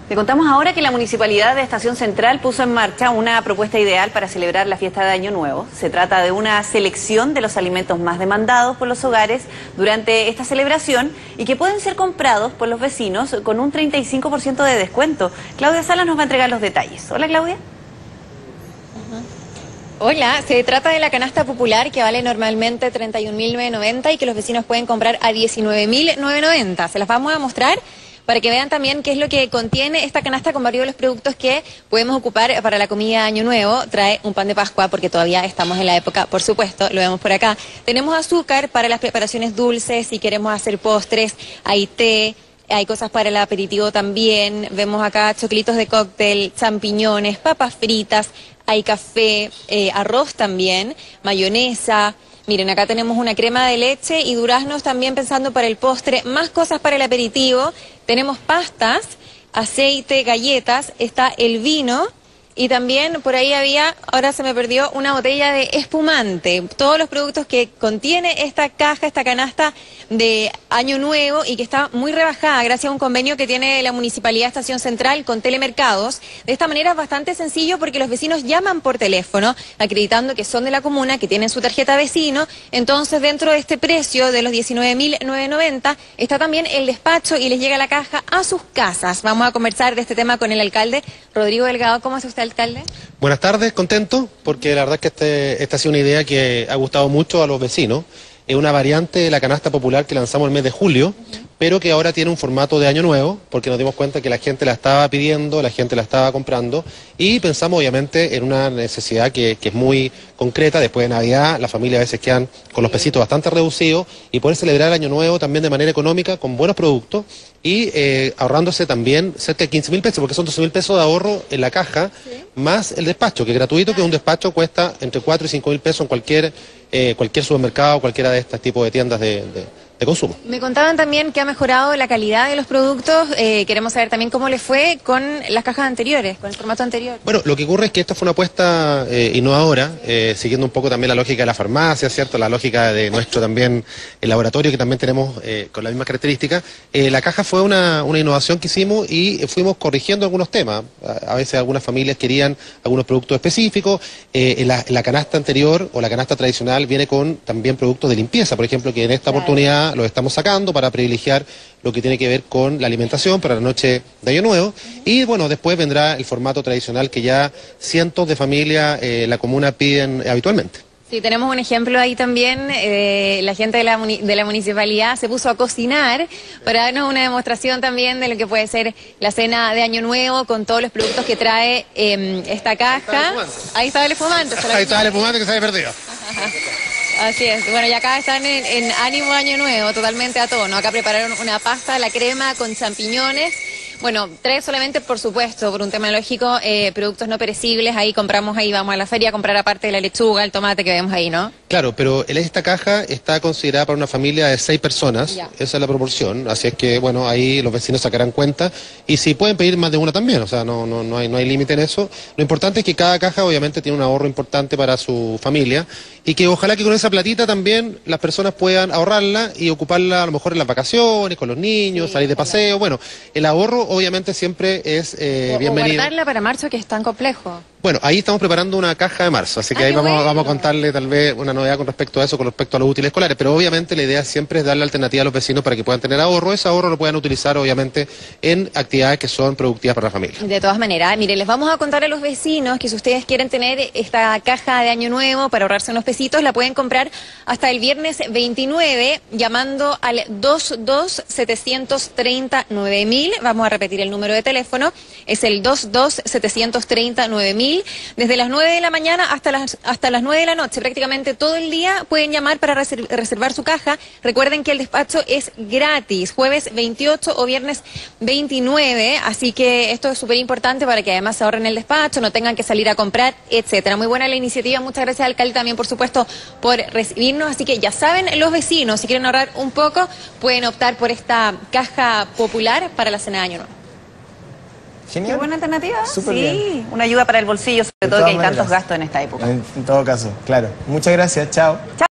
Le contamos ahora que la Municipalidad de Estación Central puso en marcha una propuesta ideal para celebrar la fiesta de Año Nuevo. Se trata de una selección de los alimentos más demandados por los hogares durante esta celebración y que pueden ser comprados por los vecinos con un 35% de descuento. Claudia Salas nos va a entregar los detalles. Hola, Claudia. Hola, se trata de la canasta popular que vale normalmente 31.990 y que los vecinos pueden comprar a 19.990. Se las vamos a mostrar para que vean también qué es lo que contiene esta canasta con varios de los productos que podemos ocupar para la comida de Año Nuevo. Trae un pan de Pascua porque todavía estamos en la época, por supuesto, lo vemos por acá. Tenemos azúcar para las preparaciones dulces, si queremos hacer postres, hay té. Hay cosas para el aperitivo también, vemos acá choclitos de cóctel, champiñones, papas fritas, hay café, arroz también, mayonesa. Miren, acá tenemos una crema de leche y duraznos también pensando para el postre, más cosas para el aperitivo. Tenemos pastas, aceite, galletas, está el vino. Y también por ahí había, ahora se me perdió, una botella de espumante. Todos los productos que contiene esta caja, esta canasta de Año Nuevo y que está muy rebajada gracias a un convenio que tiene la Municipalidad de Estación Central con Telemercados. De esta manera es bastante sencillo porque los vecinos llaman por teléfono acreditando que son de la comuna, que tienen su tarjeta vecino. Entonces dentro de este precio de los 19.990 está también el despacho y les llega la caja a sus casas. Vamos a conversar de este tema con el alcalde Rodrigo Delgado. ¿Cómo está usted, alcalde? Buenas tardes, contento porque la verdad es que esta ha sido una idea que ha gustado mucho a los vecinos. Es una variante de la canasta popular que lanzamos el mes de julio, pero que ahora tiene un formato de Año Nuevo, porque nos dimos cuenta que la gente la estaba pidiendo, la gente la estaba comprando, y pensamos obviamente en una necesidad que es muy concreta. Después de Navidad, las familias a veces quedan con los pesitos bastante reducidos, y poder celebrar el Año Nuevo también de manera económica, con buenos productos, y ahorrándose también cerca de 15.000 pesos, porque son 12.000 pesos de ahorro en la caja, más el despacho, que es gratuito, que un despacho cuesta entre 4 y 5.000 pesos en cualquier supermercado, cualquiera de estos tipos de tiendas de consumo. Me contaban también que ha mejorado la calidad de los productos. Queremos saber también cómo les fue con las cajas anteriores, con el formato anterior. Bueno, lo que ocurre es que esta fue una apuesta innovadora, siguiendo un poco también la lógica de la farmacia, ¿cierto? La lógica de nuestro también el laboratorio, que también tenemos con las mismas características. La caja fue una innovación que hicimos y fuimos corrigiendo algunos temas. A veces algunas familias querían algunos productos específicos. La canasta anterior o la canasta tradicional viene con también productos de limpieza, por ejemplo, que en esta oportunidad los estamos sacando para privilegiar lo que tiene que ver con la alimentación para la noche de Año Nuevo. Y bueno, después vendrá el formato tradicional que ya cientos de familias la comuna piden habitualmente. Sí, tenemos un ejemplo ahí también. La gente de la municipalidad se puso a cocinar para darnos una demostración también de lo que puede ser la cena de Año Nuevo con todos los productos que trae esta caja. Ahí está el espumante. Ahí está el espumante que se había perdido. Así es. Bueno, y acá están en ánimo Año Nuevo, totalmente a tono. Acá prepararon una pasta, la crema con champiñones. Bueno, trae solamente, por supuesto, por un tema lógico, productos no perecibles. Ahí compramos, ahí vamos a la feria a comprar aparte de la lechuga, el tomate que vemos ahí, ¿no? Claro, pero esta caja está considerada para una familia de 6 personas. Ya. Esa es la proporción. Así es que, bueno, ahí los vecinos sacarán cuenta. Y si pueden pedir más de una también, o sea, no hay límite en eso. Lo importante es que cada caja obviamente tiene un ahorro importante para su familia. Y que ojalá que con esa platita también las personas puedan ahorrarla y ocuparla a lo mejor en las vacaciones, con los niños, salir de paseo. Bueno, el ahorro obviamente siempre es bienvenido. O guardarla para marzo, que es tan complejo. Bueno, ahí estamos preparando una caja de marzo, así que ahí vamos a contarle tal vez una novedad con respecto a eso, con respecto a los útiles escolares, pero obviamente la idea siempre es darle alternativa a los vecinos para que puedan tener ahorro. Ese ahorro lo puedan utilizar obviamente en actividades que son productivas para la familia. De todas maneras, mire, les vamos a contar a los vecinos que si ustedes quieren tener esta caja de Año Nuevo para ahorrarse unos pesitos, la pueden comprar hasta el viernes 29 llamando al 22-730-9000. Vamos a repetir el número de teléfono, es el 22-730-9000. Desde las 9 de la mañana hasta las 9 de la noche, prácticamente todo el día pueden llamar para reservar su caja. Recuerden que el despacho es gratis, jueves 28 o viernes 29, así que esto es súper importante para que además se ahorren el despacho, no tengan que salir a comprar, etcétera. Muy buena la iniciativa, muchas gracias, alcalde, también por supuesto por recibirnos, así que ya saben, los vecinos, si quieren ahorrar un poco, pueden optar por esta caja popular para la cena de Año Nuevo. Genial. Qué buena alternativa. Súper sí, bien. Una ayuda para el bolsillo, sobre todo que hay tantos gastos en esta época. En todo caso, claro. Muchas gracias, chao.